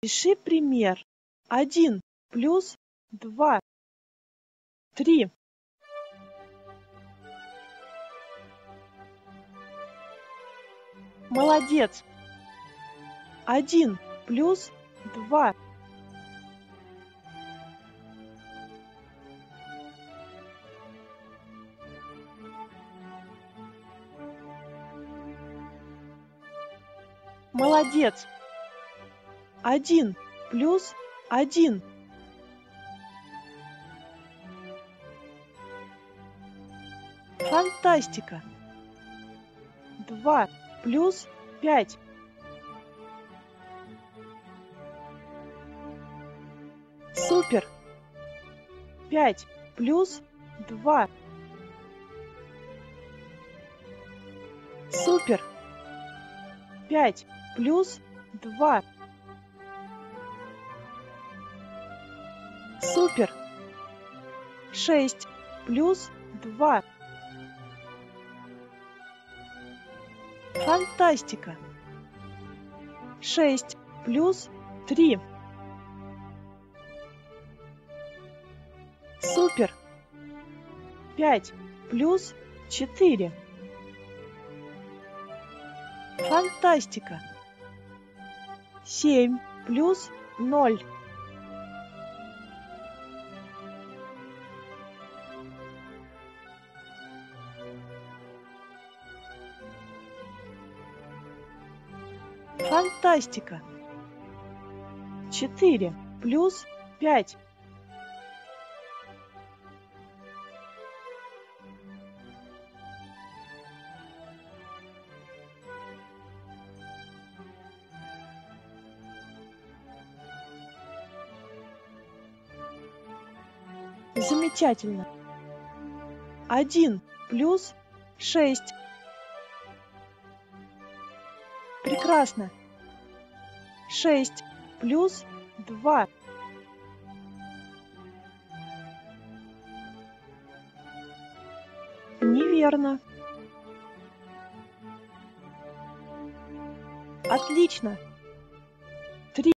Пиши пример. 1 плюс 2. 3. Молодец. 1 плюс 2. Молодец. 1 плюс 1. Фантастика. 2 плюс 5. Супер. 5 плюс 2. Супер. 5 плюс 2. Супер. 6 плюс 2. Фантастика. 6 плюс 3. Супер. 5 плюс 4. Фантастика. 7 плюс 0. Фантастика. 4 плюс 5. Замечательно. 1 плюс 6. Прекрасно. 6 плюс 2. Неверно. Отлично.